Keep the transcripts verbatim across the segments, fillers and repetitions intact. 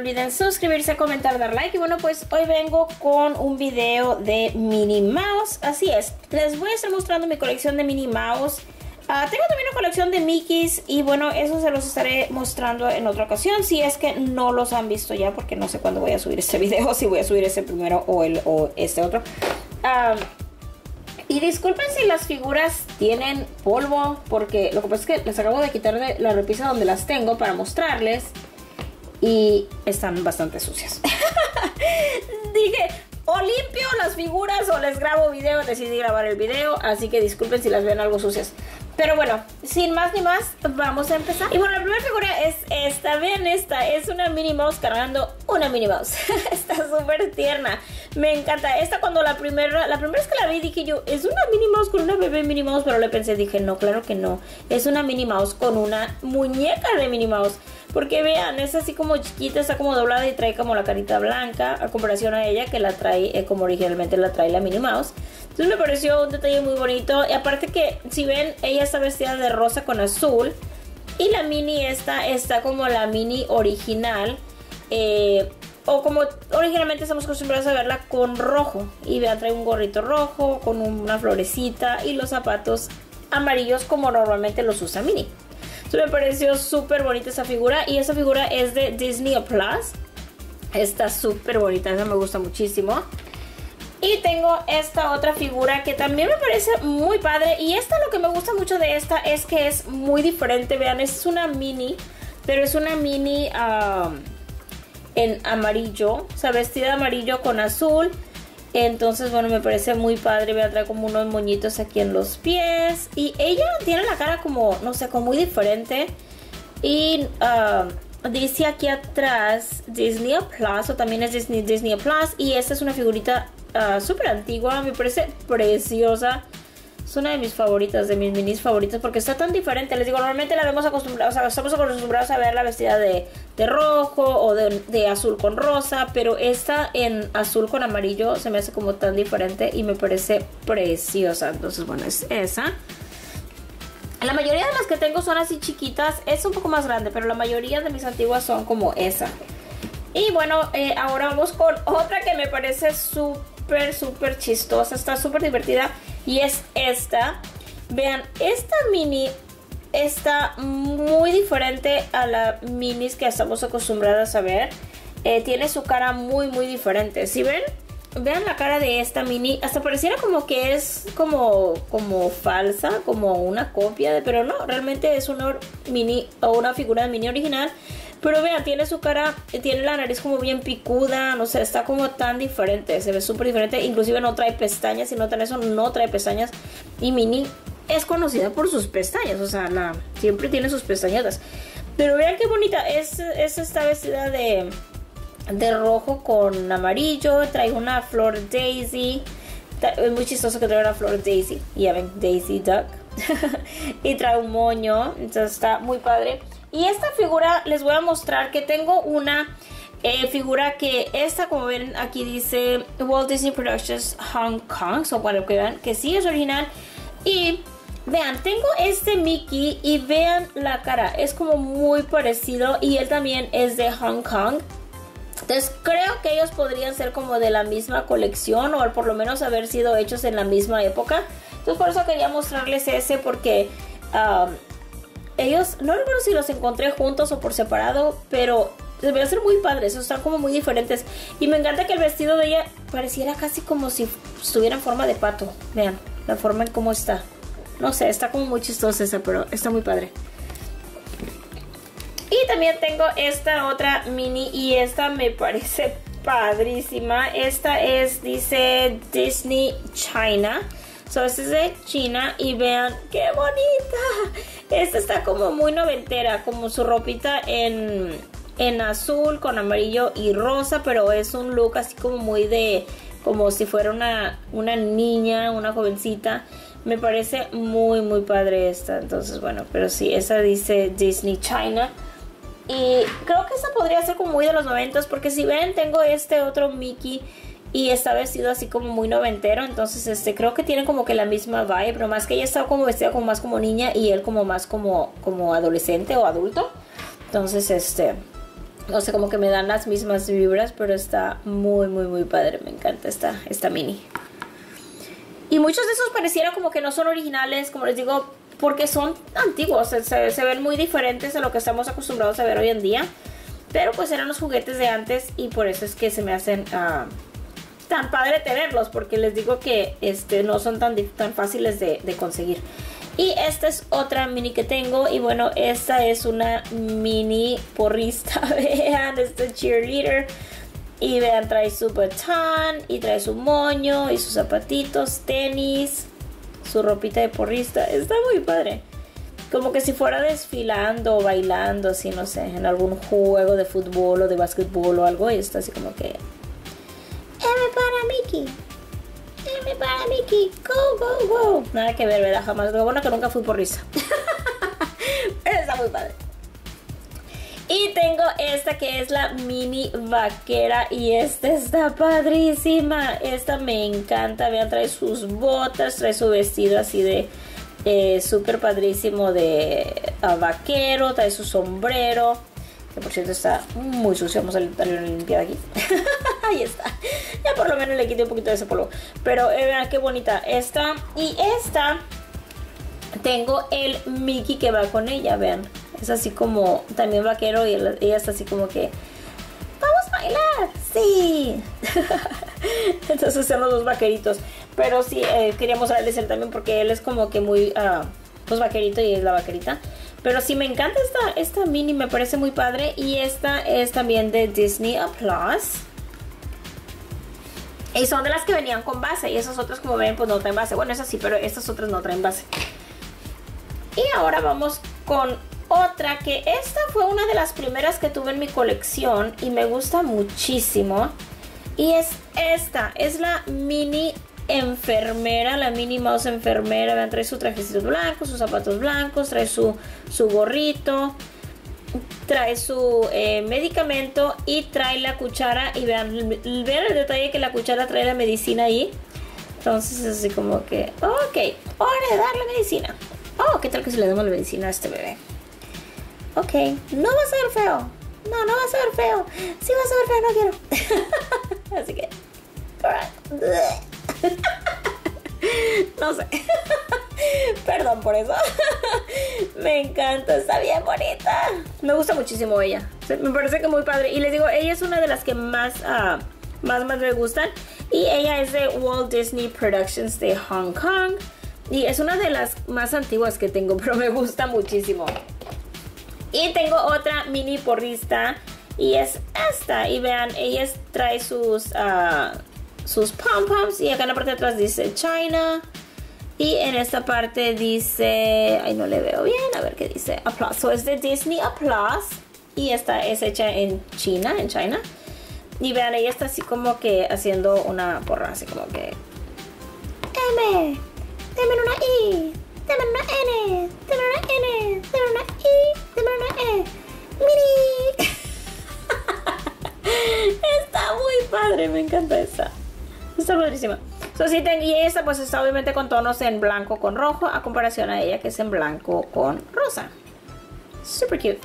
olviden suscribirse, comentar, dar like. Y bueno, pues hoy vengo con un video de Minnie Mouse. Así es, les voy a estar mostrando mi colección de Minnie Mouse. Uh, tengo también una colección de Mickeys y bueno, eso se los estaré mostrando en otra ocasión, si es que no los han visto ya, porque no sé cuándo voy a subir este video, si voy a subir este primero o, el, o este otro. Uh, y disculpen si las figuras tienen polvo, porque lo que pasa es que les acabo de quitar de la repisa donde las tengo para mostrarles y están bastante sucias. Dije, o limpio las figuras o les grabo video. Decidí grabar el video, así que disculpen si las ven algo sucias. Pero bueno, sin más ni más, vamos a empezar. Y bueno, la primera figura es esta. Vean esta, es una Minnie Mouse cargando una Minnie Mouse. Está súper tierna, me encanta. Esta cuando la primera, la primera vez que la vi dije yo, es una Minnie Mouse con una bebé Minnie Mouse. Pero le pensé, dije, no, claro que no. Es una Minnie Mouse con una muñeca de Minnie Mouse. Porque vean, es así como chiquita, está como doblada y trae como la carita blanca, a comparación a ella que la trae eh, como originalmente la trae la Minnie Mouse. Entonces me pareció un detalle muy bonito. Y aparte que, si ven, ella está vestida de rosa con azul. Y la Minnie esta está como la Minnie original. Eh, o como originalmente estamos acostumbrados a verla con rojo. Y vean, trae un gorrito rojo con una florecita y los zapatos amarillos como normalmente los usa Minnie. Entonces me pareció súper bonita esa figura. Y esa figura es de Disney Plus. Está súper bonita, esa me gusta muchísimo. Y tengo esta otra figura que también me parece muy padre. Y esta, lo que me gusta mucho de esta es que es muy diferente. Vean, es una Minnie, pero es una Minnie um, en amarillo. O sea, vestida de amarillo con azul. Entonces, bueno, me parece muy padre. Vean, trae como unos moñitos aquí en los pies. Y ella tiene la cara como, no sé, como muy diferente. Y uh, dice aquí atrás Disney Plus, o también es Disney, Disney Plus. Y esta es una figurita Uh, súper antigua, me parece preciosa. Es una de mis favoritas, de mis minis favoritas, porque está tan diferente. Les digo, normalmente la vemos acostumbrados, o sea, estamos acostumbrados a verla vestida de, de rojo o de, de azul con rosa, pero esta en azul con amarillo se me hace como tan diferente y me parece preciosa. Entonces, bueno, es esa. La mayoría de las que tengo son así chiquitas, es un poco más grande, pero la mayoría de mis antiguas son como esa. Y bueno, eh, ahora vamos con otra que me parece súper, súper chistosa. Está súper divertida. Y es esta. Vean, esta Minnie está muy diferente a la Minnie que estamos acostumbradas a ver. Eh, tiene su cara muy, muy diferente. ¿Sí ven? Vean la cara de esta Minnie. Hasta pareciera como que es como, como falsa, como una copia. De, pero no, realmente es una Minnie o una figura de Minnie original. Pero vean, tiene su cara, tiene la nariz como bien picuda, no sé, está como tan diferente, se ve súper diferente. Inclusive no trae pestañas, si notan eso, no trae pestañas. Y Minnie es conocida por sus pestañas, o sea, la, siempre tiene sus pestañotas. Pero vean qué bonita, es, es esta vestida de, de rojo con amarillo, trae una flor daisy. Es muy chistoso que trae una flor daisy, ya ven, Daisy Duck. Y trae un moño, entonces está muy padre. Y esta figura les voy a mostrar que tengo una eh, figura que esta, como ven aquí dice Walt Disney Productions Hong Kong, o bueno, que vean que sí es original. Y vean, tengo este Mickey y vean la cara, es como muy parecido y él también es de Hong Kong. Entonces creo que ellos podrían ser como de la misma colección o por lo menos haber sido hechos en la misma época. Entonces por eso quería mostrarles ese, porque um, ellos, no recuerdo si los encontré juntos o por separado, pero deberían ser muy padres, están como muy diferentes. Y me encanta que el vestido de ella pareciera casi como si estuviera en forma de pato. Vean, la forma en cómo está. No sé, está como muy chistosa esa, pero está muy padre. Y también tengo esta otra Minnie y esta me parece padrísima. Esta es, dice Disney China. So, esta es de China y vean qué bonita. Esta está como muy noventera, como su ropita en, en azul con amarillo y rosa, pero es un look así como muy de, como si fuera una, una niña, una jovencita. Me parece muy muy padre esta. Entonces bueno, pero sí, esa dice Disney China. Y creo que esta podría ser como muy de los noventas, porque si ven tengo este otro Mickey y está vestido así como muy noventero. Entonces este creo que tienen como que la misma vibe, pero más que ella está como vestida como más como niña y él como más como, como adolescente o adulto. Entonces este O sea, como que me dan las mismas vibras, pero está muy, muy, muy padre. Me encanta esta, esta mini. Y muchos de esos pareciera como que no son originales, como les digo, porque son antiguos. Se, se, se ven muy diferentes a lo que estamos acostumbrados a ver hoy en día. Pero pues eran los juguetes de antes y por eso es que se me hacen uh, tan padre tenerlos. Porque les digo que este, no son tan, tan fáciles de, de conseguir. Y esta es otra mini que tengo. Y bueno, esta es una mini porrista. Vean, este cheerleader. Y vean, trae su batón. Y trae su moño. Y sus zapatitos, tenis. Su ropita de porrista. Está muy padre. Como que si fuera desfilando o bailando, así, no sé, en algún juego de fútbol o de básquetbol o algo. Y está así como que... M para Mickey. M para Mickey. Go, go, go. Nada que ver, ¿verdad? Jamás. Lo bueno que nunca fui porrista. Pero está muy padre. Y tengo esta que es la mini vaquera. Y esta está padrísima. Esta me encanta. Vean, trae sus botas, trae su vestido así de... Eh, súper padrísimo de uh, vaquero, trae su sombrero, que por cierto está muy sucio. Vamos a darle una limpiada aquí. Ahí está, ya por lo menos le quité un poquito de ese polvo. Pero eh, vean qué bonita esta. Y esta tengo el Mickey que va con ella. Vean, es así como también vaquero. Y ella está así como que vamos a bailar, sí. Entonces son los dos vaqueritos. Pero sí, eh, quería mostrarles él también porque él es como que muy, uh, pues vaquerito y es la vaquerita. Pero sí, me encanta esta, esta mini, me parece muy padre. Y esta es también de Disney Plus. Y son de las que venían con base. Y esas otras, como ven, pues no traen base. Bueno, esas sí, pero estas otras no traen base. Y ahora vamos con otra, que esta fue una de las primeras que tuve en mi colección. Y me gusta muchísimo. Y es esta, es la mini enfermera, la Minnie Mouse enfermera. Vean, trae su trajecito blanco, sus zapatos blancos, trae su, su gorrito, trae su eh, medicamento y trae la cuchara. Y vean, vean el detalle que la cuchara trae la medicina ahí. Entonces es así como que, ok, hora de dar la medicina. Oh, ¿qué tal que si le damos la medicina a este bebé? Ok, no va a ser feo. No, no va a ser feo. Sí va a ser feo, no quiero. Así que, alright. No sé. Perdón por eso. Me encanta, está bien bonita. Me gusta muchísimo ella. Me parece que muy padre. Y les digo, ella es una de las que más, uh, más, más me gustan. Y ella es de Walt Disney Productions de Hong Kong. Y es una de las más antiguas que tengo, pero me gusta muchísimo. Y tengo otra mini porrista. Y es esta. Y vean, ella trae sus... Uh, sus pom-poms y acá en la parte de atrás dice China y en esta parte dice, ay, no le veo bien, a ver qué dice, Applause. So es de Disney Applause y esta es hecha en China, en China. Y vean, ella está así como que haciendo una porra, así como que M, deme una I, deme una N, deme una N, deme una I, deme una E, mini. Está muy padre, me encanta esa. Está padrísima. So, sí, y esta pues está obviamente con tonos en blanco con rojo, a comparación a ella que es en blanco con rosa. Super cute.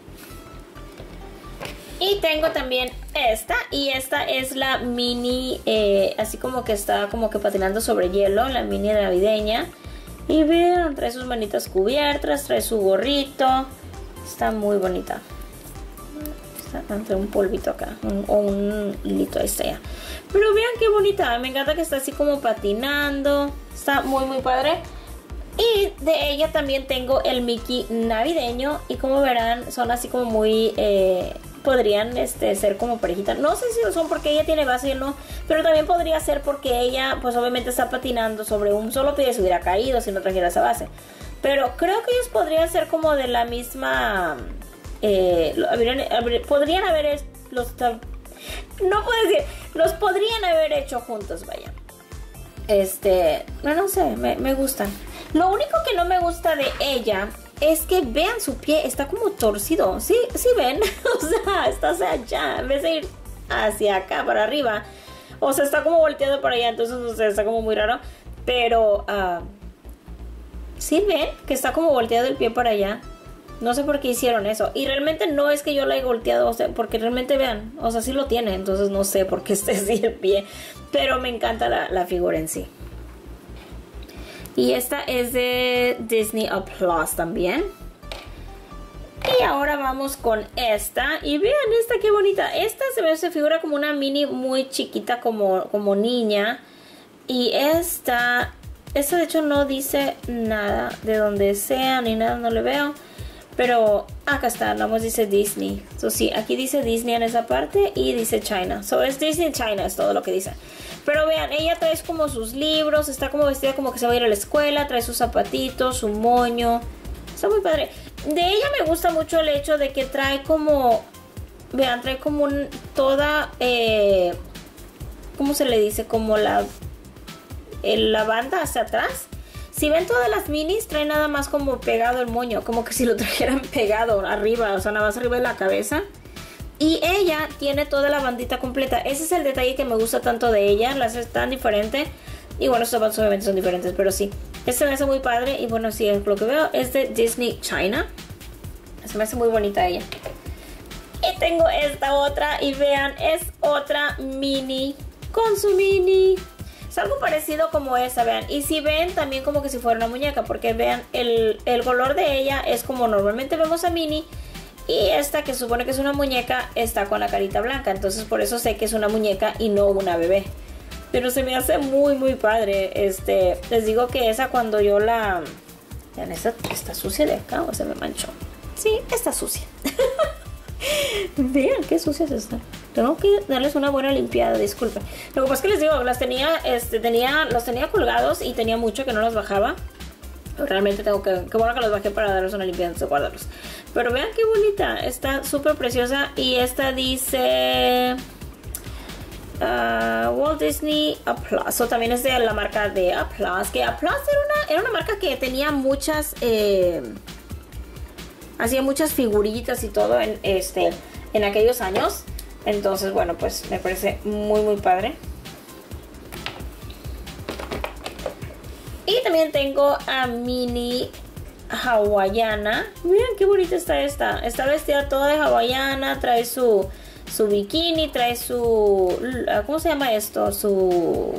Y tengo también esta. Y esta es la mini, eh, así como que está como que patinando sobre hielo, la mini navideña. Y vean, trae sus manitas cubiertas, trae su gorrito. Está muy bonita. Entre un polvito acá, un, o un hilito, ahí está ya. Pero vean qué bonita, me encanta que está así como patinando. Está muy muy padre. Y de ella también tengo el Mickey navideño. Y como verán, son así como muy... Eh, podrían este, ser como parejita. No sé si lo son porque ella tiene base y él no. Pero también podría ser porque ella pues obviamente está patinando sobre un solo pie. Se hubiera caído si no trajera esa base. Pero creo que ellos podrían ser como de la misma... Eh, habrían, habrían, podrían haber los no puedo decir los podrían haber hecho juntos, vaya. Este, no, no sé, me, me gustan. Lo único que no me gusta de ella es que vean su pie, está como torcido. Sí, sí ven, o sea, está hacia allá en vez de ir hacia acá para arriba. O sea, está como volteado para allá, entonces o sea, está como muy raro. Pero uh, sí ven que está como volteado el pie para allá. No sé por qué hicieron eso. Y realmente no es que yo la haya volteado, o sea, porque realmente vean, o sea, sí lo tiene. Entonces no sé por qué esté así de pie. Pero me encanta la, la figura en sí. Y esta es de Disney Plus también. Y ahora vamos con esta. Y vean esta, qué bonita. Esta se ve, se figura como una mini muy chiquita, como, como niña. Y esta, esta de hecho no dice nada de donde sea, ni nada, no le veo. Pero acá está, nada más dice Disney. So, sí, aquí dice Disney en esa parte y dice China. So es Disney China, es todo lo que dice. Pero vean, ella trae como sus libros, está como vestida como que se va a ir a la escuela, trae sus zapatitos, su moño. Está muy padre. De ella me gusta mucho el hecho de que trae como, vean, trae como un, toda, eh, ¿cómo se le dice? Como la, el, la banda hacia atrás. Si ven todas las minis, trae nada más como pegado el moño, como que si lo trajeran pegado arriba, o sea, nada más arriba de la cabeza. Y ella tiene toda la bandita completa. Ese es el detalle que me gusta tanto de ella, las es tan diferente. Y bueno, estos zapatos obviamente son diferentes, pero sí. Este me hace muy padre y bueno, sí, lo que veo es de Disney China. Se me hace muy bonita ella. Y tengo esta otra y vean, es otra mini con su mini. Es algo parecido como esa, vean. Y si ven, también como que si fuera una muñeca. Porque vean, el, el color de ella es como normalmente vemos a Minnie. Y esta, que supone que es una muñeca, está con la carita blanca. Entonces por eso sé que es una muñeca y no una bebé. Pero se me hace muy, muy padre. Este, les digo que esa cuando yo la... Vean, esta está sucia de acá o se me manchó. Sí, está sucia. Vean qué sucia es esta. Tengo que darles una buena limpiada, disculpen. Lo que pasa es que les digo, las tenía, este, tenía, los tenía colgados y tenía mucho que no los bajaba. Pero realmente tengo que, qué bueno que los bajé para darles una limpiada antes de guardarlos. Pero vean qué bonita, está súper preciosa. Y esta dice uh, Walt Disney Plus. O también es de la marca de Plus. Que Plus era una, era una marca que tenía muchas, eh, hacía muchas figuritas y todo en, este, en aquellos años. Entonces, bueno, pues me parece muy, muy padre. Y también tengo a Minnie hawaiana. Miren qué bonita está esta. Está vestida toda de hawaiana. Trae su, su bikini. Trae su... ¿Cómo se llama esto? Su...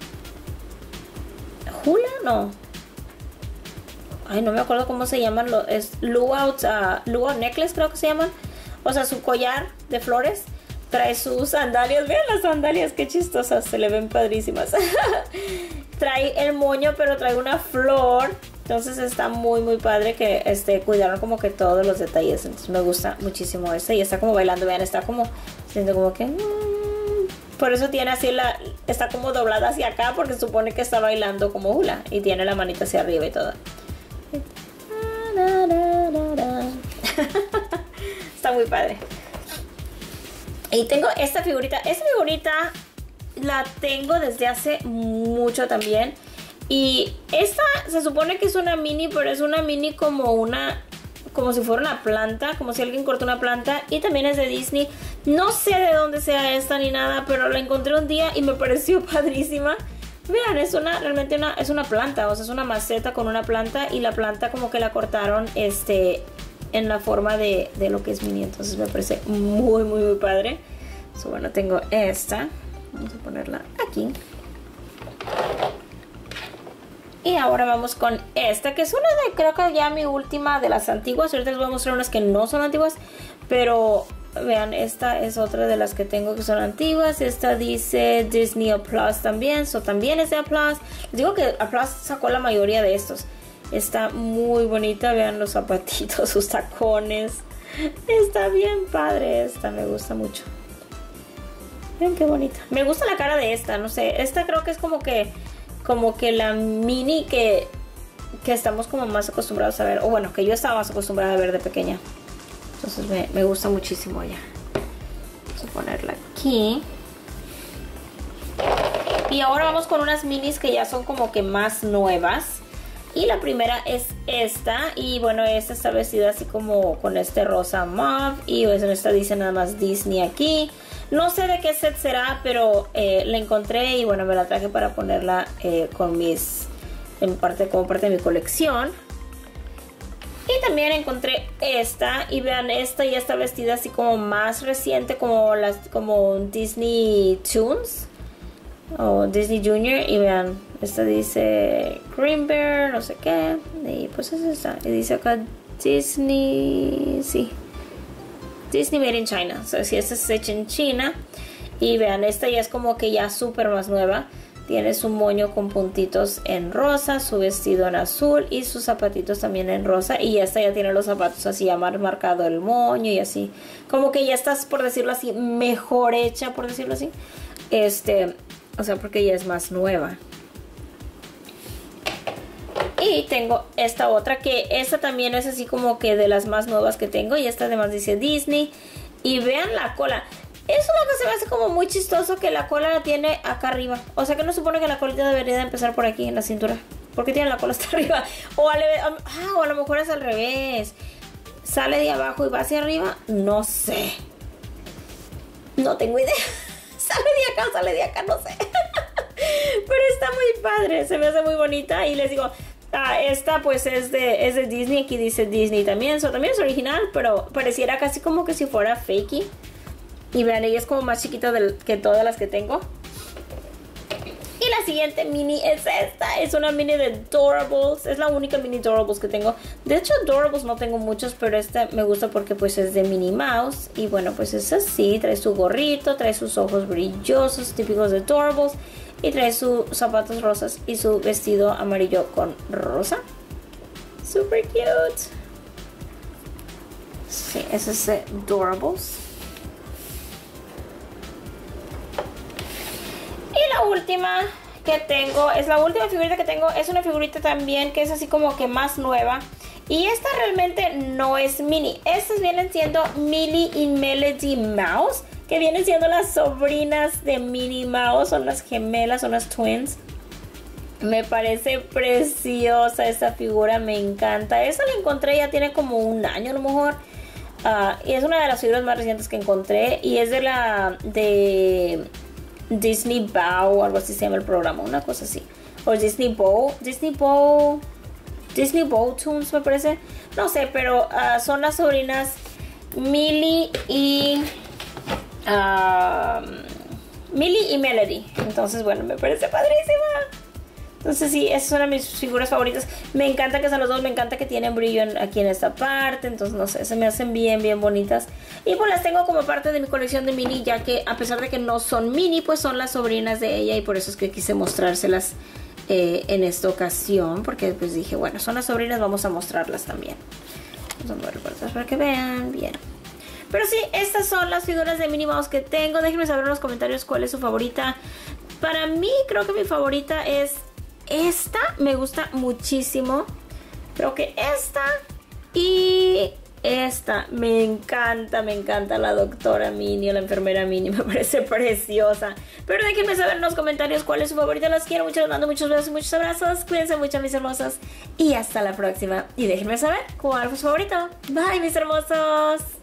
¿Hula? No. Ay, no me acuerdo cómo se llaman. Es luau, uh, luau necklace creo que se llaman. O sea, su collar de flores. Trae sus sandalias. Vean las sandalias, qué chistosas. Se le ven padrísimas. Trae el moño, pero trae una flor. Entonces está muy, muy padre que este, cuidaron como que todos los detalles. Entonces me gusta muchísimo este. Y está como bailando. Vean, está como... Siento como que... Mmm, por eso tiene así la... Está como doblada hacia acá porque supone que está bailando como hula. Y tiene la manita hacia arriba y todo. Está muy padre. Y tengo esta figurita. Esta figurita la tengo desde hace mucho también. Y esta se supone que es una mini, pero es una mini como una... Como si fuera una planta, como si alguien cortó una planta. Y también es de Disney. No sé de dónde sea esta ni nada, pero la encontré un día y me pareció padrísima. Vean, es una, realmente una, es una planta, o sea, es una maceta con una planta. Y la planta como que la cortaron, este... en la forma de, de lo que es Minnie. Entonces me parece muy muy muy padre. So, bueno, tengo esta. Vamos a ponerla aquí. Y ahora vamos con esta, que es una de, creo que ya mi última de las antiguas. Ahorita les voy a mostrar unas que no son antiguas, pero vean, esta es otra de las que tengo que son antiguas. Esta dice Disney Plus también, so también es de Plus. Les digo que Plus sacó la mayoría de estos. Está muy bonita, vean los zapatitos, sus tacones. Está bien padre esta, me gusta mucho. Vean qué bonita. Me gusta la cara de esta, no sé. Esta creo que es como que como que la mini que, que estamos como más acostumbrados a ver. O bueno, que yo estaba más acostumbrada a ver de pequeña. Entonces me, me gusta muchísimo ella. Vamos a ponerla aquí. Y ahora vamos con unas minis que ya son como que más nuevas. Y la primera es esta. Y bueno, esta está vestida así como con este rosa mauve. Y pues en esta dice nada más Disney aquí. No sé de qué set será, pero eh, la encontré y bueno, me la traje para ponerla eh, con mis... En parte, como parte de mi colección. Y también encontré esta, y vean, esta ya está vestida así como más reciente, como las como Disney Toons o Disney Junior. Y vean, esta dice Green Bear, no sé qué, y pues es esta. Y dice acá Disney, sí, Disney Made in China. O sea, si esta es hecha en China. Y vean, esta ya es como que ya súper más nueva. Tiene su moño con puntitos en rosa, su vestido en azul y sus zapatitos también en rosa. Y esta ya tiene los zapatos así ya marcado el moño y así. Como que ya estás, por decirlo así, mejor hecha, por decirlo así. Este, o sea, porque ya es más nueva. Y tengo esta otra, que esta también es así como que de las más nuevas que tengo. Y esta además dice Disney. Y vean la cola. Eso es lo que se me hace como muy chistoso, que la cola la tiene acá arriba. O sea que no supone que la colita debería de empezar por aquí en la cintura. ¿Por qué tiene la cola hasta arriba? O a, ah, o a lo mejor es al revés. Sale de abajo y va hacia arriba. No sé. No tengo idea. Sale de acá o sale de acá, no sé. Pero está muy padre. Se me hace muy bonita. Y les digo, ah, esta pues es de, es de Disney. Aquí dice Disney también. So, también es original, pero pareciera casi como que si fuera fakey. Y vean, ella es como más chiquita del, que todas las que tengo. Y la siguiente mini es esta. Es una mini de Doorables. Es la única mini Doorables que tengo. De hecho, Doorables no tengo muchos, pero esta me gusta porque pues es de Minnie Mouse. Y bueno, pues es así. Trae su gorrito, trae sus ojos brillosos, típicos de Doorables. Y trae sus zapatos rosas y su vestido amarillo con rosa. Super cute. Sí, ese es de Doorables. Y la última que tengo, es la última figurita que tengo, es una figurita también que es así como que más nueva. Y esta realmente no es mini. Estas vienen siendo Millie y Melody Mouse, que vienen siendo las sobrinas de Minnie Mouse. Son las gemelas, son las twins. Me parece preciosa esta figura, me encanta. Esa la encontré, ya tiene como un año a lo mejor. Uh, y es una de las figuras más recientes que encontré. Y es de la... de... Disney Bow, algo así se llama el programa, una cosa así. O Disney Bow, Disney Bow, Disney Bow Toons me parece. No sé, pero uh, son las sobrinas Millie y uh, Millie y Melody. Entonces, bueno, me parece padrísima. Entonces sí, esa es una de mis figuras favoritas. Me encanta que sean los dos, me encanta que tienen brillo en, aquí en esta parte. Entonces no sé, se me hacen bien, bien bonitas. Y pues las tengo como parte de mi colección de mini, ya que a pesar de que no son mini, pues son las sobrinas de ella. Y por eso es que quise mostrárselas eh, en esta ocasión. Porque pues dije, bueno, son las sobrinas, vamos a mostrarlas también. Vamos a ver para que vean bien. Pero sí, estas son las figuras de Minnie Mouse que tengo. Déjenme saber en los comentarios cuál es su favorita. Para mí, creo que mi favorita es... esta me gusta muchísimo. Creo que esta y esta me encanta, me encanta la doctora Minnie o la enfermera Minnie, me parece preciosa. Pero déjenme saber en los comentarios cuál es su favorita. Las quiero mucho, les mando muchos besos y muchos abrazos. Cuídense mucho, mis hermosos, y hasta la próxima. Y déjenme saber cuál fue su favorito. Bye, mis hermosos.